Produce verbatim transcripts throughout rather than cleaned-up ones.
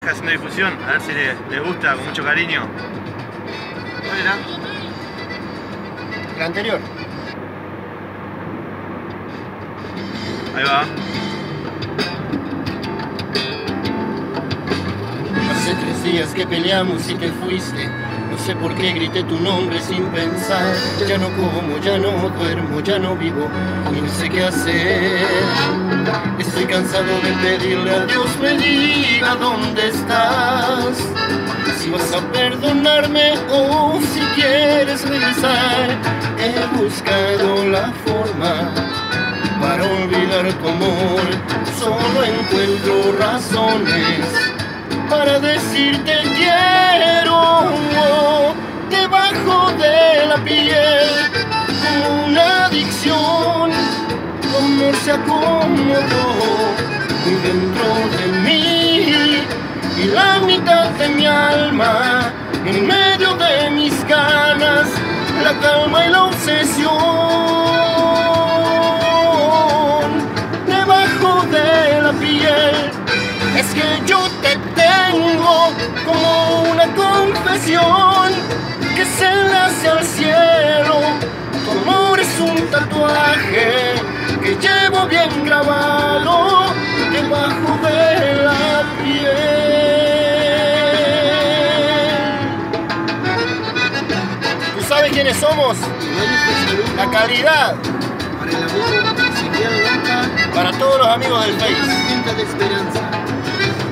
traje haciendo difusión, a ver si les, les gusta, con mucho cariño. ¿Cuál era? El anterior. Ahí va. Hace tres días que peleamos y te fuiste. No sé por qué grité tu nombre sin pensar. Ya no como, ya no duermo, ya no vivo y no sé qué hacer. Estoy cansado de pedirle a Dios me diga dónde estás. Si vas a perdonarme o si quieres regresar. He buscado la forma para olvidar tu amor. Solo encuentro razones para decirte quiero, debajo de la piel, como una adicción, tu amor se acomodó muy dentro de mí, y la mitad de mi alma, en medio de mis ganas, la calma y la obsesión, debajo de la piel. Es que yo te tengo como una confesión que se enlace al cielo. Tu amor es un tatuaje que llevo bien grabado debajo de la piel. ¿Tú sabes quiénes somos? La calidad. Para el amigo Ezequiel Huanca. Para todos los amigos del Face. Pinta de esperanza.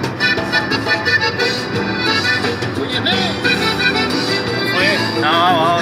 No, vamos,